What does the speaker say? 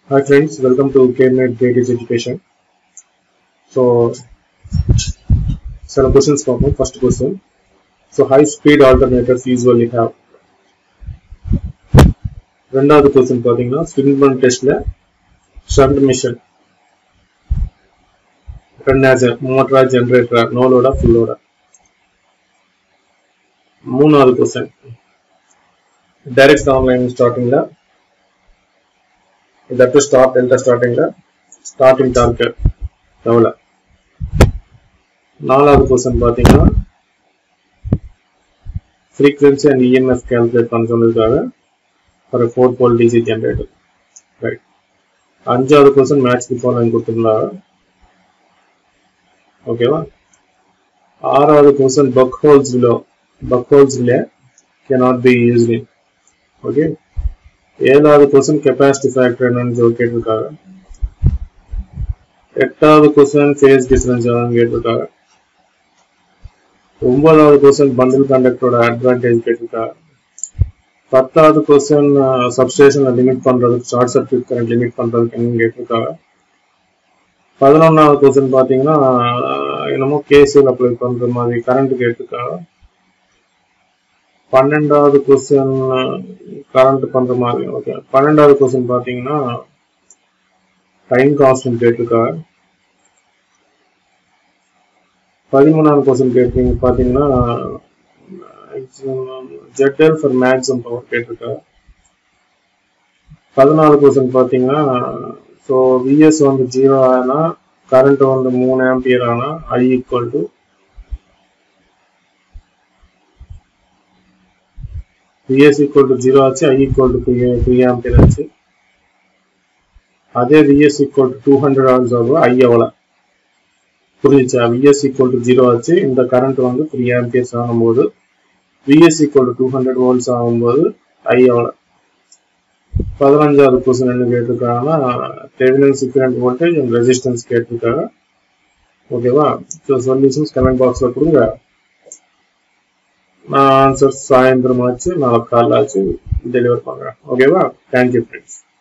Hi friends, welcome to KMED Creative Education. So, some questions for me. First question. So, high speed alternators usually have. ரெண்டாவது question பாத்தீங்கன்னா Swinburne testல shunt machine run as a motor generator no load full load. மூணாவது question direct online startingல that to start delta startingல starting torque எவ்வளவு. நாலாவது question பாத்தீங்கன்னா frequency and EMF calculate பண்ண சொல்லிருக்காங்க for a 4-pole DC generator. Right. அஞ்சாவது question match the following கொடுத்திருந்தாங்க. ஓகேவா. ஆறாவது question Buchholz law cannot be used in. Okay. ஏழாவது question capacity factor என்னன்னு சொல்லி கேட்டிருக்காங்க. எட்டாவது question phase difference என்னன்னு கேட்டிருக்காங்க. ஒன்பதாவது question bundle conductor advantage கேட்டிருக்காங்க. பத்தாவது question substation limit பண்றதுக்கு short circuit current limit பண்றதுக்கு என்னன்னு கேட்டிருக்காங்க. 11வது question பாத்தீங்கன்னா என்னமோ KCL அப்ளை பண்ற மாதிரி கரண்ட் கேட்டிருக்காங்க. 12வது question கரண்ட் பண்ற மாதிரி. ஓகே. 12வது question பாத்தீங்கன்னா டைம் கான்ஸ்டன்ட் கேட்டிருக்காங்க. 13வது question கேட்டிருக்கீங்க பாத்தீங்கன்னா ZL for maximum power கேட்டிருக்காங்க. 14வது question பாத்தீங்கன்னா so VS வந்து 0 ஆனா current வந்து 3 ஆம்பியர் ஆனா I equal to VS equal to 0 ஆச்சு I equal to 3 ஆம்பியர் ஆச்சு. அதே VS equal to 200 ஆல்ஸ் ஆகும் I எவ்வளவு புரியுச்சா. VS equal to 0 ஆச்சு இந்த current வந்து 3 ஆம்பியர்ஸ் ஆகும்போது VS equal to 200 volts ஆகும்போது I எவ்வளவு. 15வது question என்ன கேட்டிருக்காங்கன்னா Thevenin's equivalent voltage and resistance கேட்டிருக்காங்க. ஓகேவா. ஸோ சொல்யூஷன்ஸ் கமெண்ட் பாக்ஸ்ல கொடுங்க. நான் ஆன்சர் சாயந்தரம் ஆச்சு நாளை காலைல ஆச்சு டெலிவர் பண்றேன். ஓகேவா. Thank you friends.